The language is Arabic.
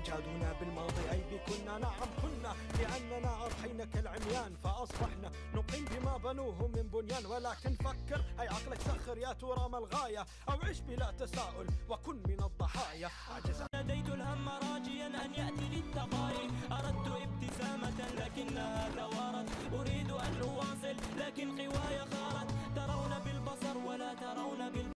جادونا بالماضي أيدي كنا، نعم كنا، لأننا أضحينا كالعميان فأصبحنا نقيم بما بنوه من بنيان. ولكن فكر أي عقلك سخر يا ترى ما الغاية، أو عش بلا تساؤل وكن من الضحايا. ناديت الهم راجيا أن يأتي للتقاري، أردت ابتسامة لكنها ثوارت، أريد أن أواصل لكن قواي خارت. ترون بالبصر ولا ترون بالبصر.